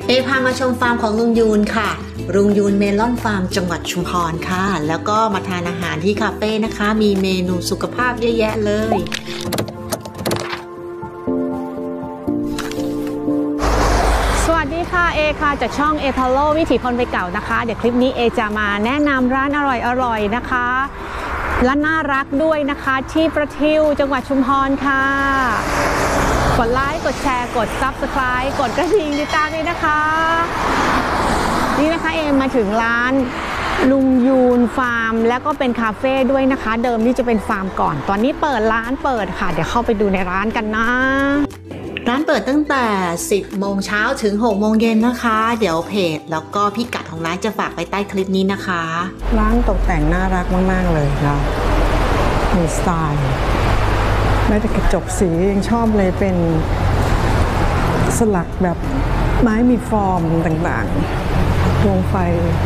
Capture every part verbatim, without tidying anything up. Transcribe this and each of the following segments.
เอพามาชมฟาร์มของลุงยูนค่ะลุงยูนเมลอนฟาร์มจังหวัดชุมพรค่ะแล้วก็มาทานอาหารที่คาเฟ่นะคะมีเมนูสุขภาพเยอะแยะเลยสวัสดีค่ะเอค่ะจากช่องเอทาโลวิถีคนไปเก่านะคะเดี๋ยวคลิปนี้เอจะมาแนะนำร้านอร่อยๆนะคะและน่ารักด้วยนะคะที่ประทิวจังหวัดชุมพรค่ะกดไลค์กดแชร์กด ซับสไครบ์ กดกระดิ่งติดตามด้วยนะคะนี่นะคะเอมาถึงร้านลุงยูนฟาร์มแล้วก็เป็นคาเฟ่ด้วยนะคะเดิมนี่จะเป็นฟาร์มก่อนตอนนี้เปิดร้านเปิดค่ะเดี๋ยวเข้าไปดูในร้านกันนะร้านเปิดตั้งแต่สิบโมงเช้าถึงหกโมงเย็นนะคะเดี๋ยวเพจแล้วก็พิกัดของร้านจะฝากไปใต้คลิปนี้นะคะร้านตกแต่งน่ารักมากๆเลยค่ะมีสไตล์แม้แต่กระจกสียังชอบเลยเป็นสลักแบบไม้มีฟอร์มต่างๆดวงไฟ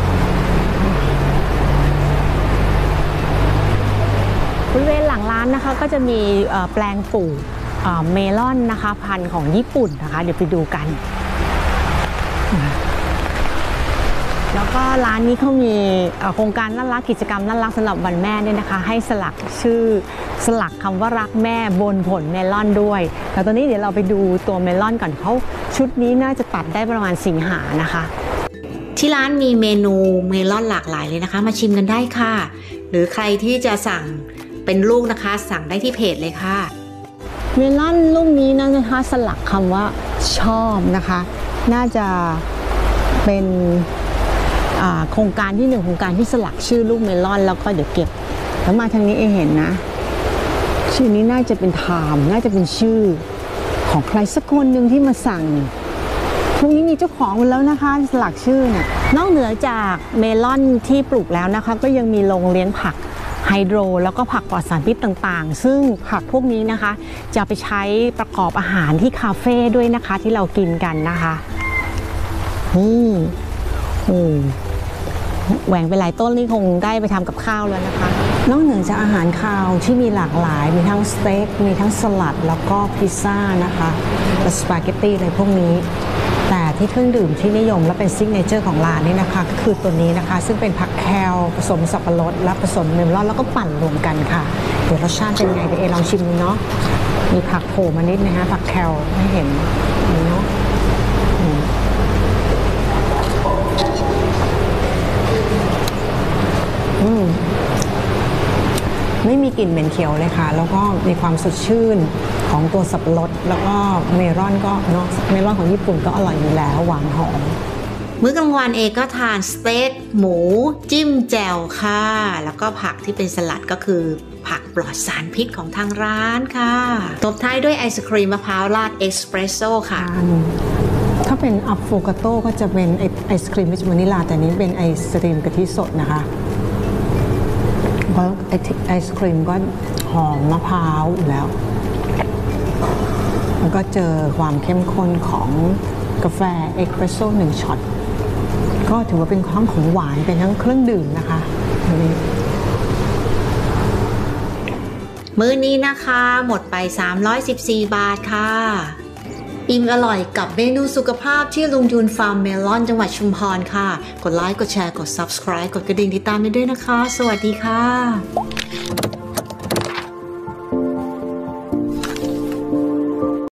บริเวณหลังร้านนะคะก็จะมีแปลงปลูกเมลอนนะคะพันธุ์ของญี่ปุ่นนะคะเดี๋ยวไปดูกันแล้วก็ร้านนี้เขามีโครงการน่ารักกิจกรรมน่ารักสำหรับวันแม่ด้วยนะคะให้สลักชื่อสลักคำว่ารักแม่บนผลเมลอนด้วยแต่ตอนนี้เดี๋ยวเราไปดูตัวเมลอนก่อนเขาชุดนี้น่าจะตัดได้ประมาณสิงหานะคะที่ร้านมีเมนูเมลอนหลากหลายเลยนะคะมาชิมกันได้ค่ะหรือใครที่จะสั่งเป็นลูกนะคะสั่งได้ที่เพจเลยค่ะเมลอนลูกนี้นะคะสลักคำว่าชอบนะคะน่าจะเป็นโครงการที่หนึ่งโครงการที่สลักชื่อลูกเมลอนแล้วก็เดี๋ยวเก็บแล้วมาทางนี้เองเห็นนะชื่อนี้น่าจะเป็นไทม์น่าจะเป็นชื่อของใครสักคนหนึ่งที่มาสั่งพวกนี้มีเจ้าของแล้วนะคะสลักชื่อเนี่ยนอกเหนือจากเมลอนที่ปลูกแล้วนะคะก็ยังมีโรงเลี้ยงผักไฮโดรแล้วก็ผักปลอดสารพิษต่างๆซึ่งผักพวกนี้นะคะจะไปใช้ประกอบอาหารที่คาเฟ่ด้วยนะคะที่เรากินกันนะคะนี่อืมแหว่งไปหลายต้นนี่คงได้ไปทำกับข้าวแล้วนะคะนอกเหนือจากอาหารคาวที่มีหลากหลายมีทั้งสเต็กมีทั้งสลัดแล้วก็พิซซ่านะคะและสปาเกตตี้อะไรพวกนี้แต่ที่เครื่องดื่มที่นิยมและเป็นซิกเนเจอร์ของร้านนี่นะคะก็คือตัวนี้นะคะซึ่งเป็นผักแคลผสมสับปะรดและผสมเมลอนแล้วก็ปั่นรวมกันค่ะเดี๋ยวรสชาติเป็นไงเดี๋ยวเอลองชิมดูเนาะมีผักโผล่มานิดนะคะผักแคลให้เห็นเนาะไม่มีกลิ่นเหม็นเขียวเลยค่ะแล้วก็มีความสดชื่นของตัวสับปะรดแล้วก็เมลอนก็เนาะเมลอนของญี่ปุ่นก็อร่อยอยู่แล้วหวานหอมมื้อกลางวันเอก็ทานสเต็กหมูจิ้มแจ่วค่ะแล้วก็ผักที่เป็นสลัดก็คือผักปลอดสารพิษของทางร้านค่ะตบท้ายด้วยไอศครีมมะพร้าวราดเอสเปรสโซ่ค่ะถ้าเป็นอัฟโฟกาโต้ก็จะเป็นไอศครีมมิชวานิลาแต่นี้เป็นไอศครีมกะทิสดนะคะเพราะไอศครีมก็หอมมะพร้าวอยู่แล้วแล้วก็เจอความเข้มข้นของกาแฟเอสเปรสโซ่หนึ่งช็อตก็ถือว่าเป็นทั้งของหวานเป็นทั้งเครื่องดื่มนะคะมื้อนี้นะคะหมดไปสามร้อยสิบสี่บาทค่ะอิ่มอร่อยกับเมนูสุขภาพที่ลุงยูนฟาร์มเมลอนจังหวัดชุมพรค่ะกดไลค์กดแชร์กด ซับสไครบ์ กดกระดิ่งติดตามไปด้วยนะคะสวัสดีค่ะ